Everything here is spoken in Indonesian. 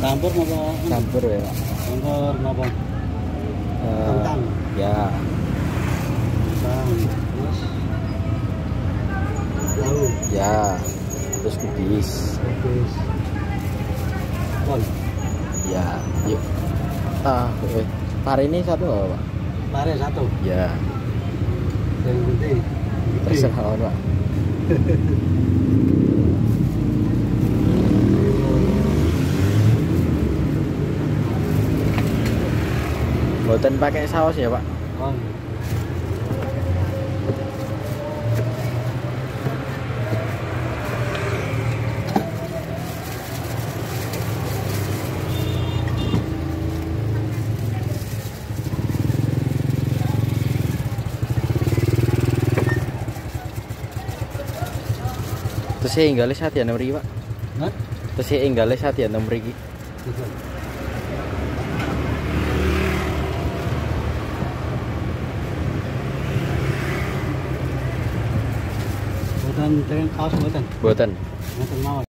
Campur apa? Campur ya Pak. Campur apa? Kentang. Ya. Kentang. Terus tahu. Ya. Terus kubis. Kubis. Kol. Ya. Yuk. Pare ini satu apa Pak? Pare satu. Ya. Yang penting. Terserah Pak. Buatan pakai saus ya Pak? Oh. Terus saya inggalnya saat ya nomor Pak? Hah? Terus saya inggalnya saat ya nomor ini? Buatan dengan kaos buatan. Buatan. Buatan mawar.